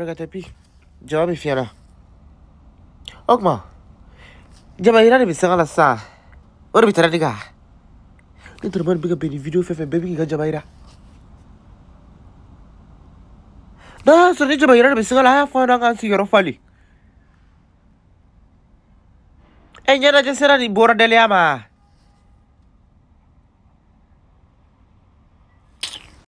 tepi. Jawabi fiana. Okma. Jamaira ni bisangala sa. Ora bitara diga. Ni turban biga beni video fefe baby ga Jamaira. Da so ni Jamaira ni bisangala ha fa nga si yoro fali. Nyana jesera ni bora dele ama.